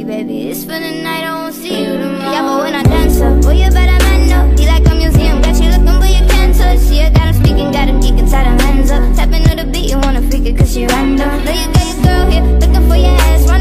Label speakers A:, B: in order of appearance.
A: baby, it's for the night, I won't see you tomorrow. Yeah, but when I dance up, boy, you better man up. He like a museum, got you looking for your cancer. See, I got him speaking, got him geeking, tied him hands up. Tapping to the beat, you wanna freak it cause she random. Know you got your girl here, looking for your ass,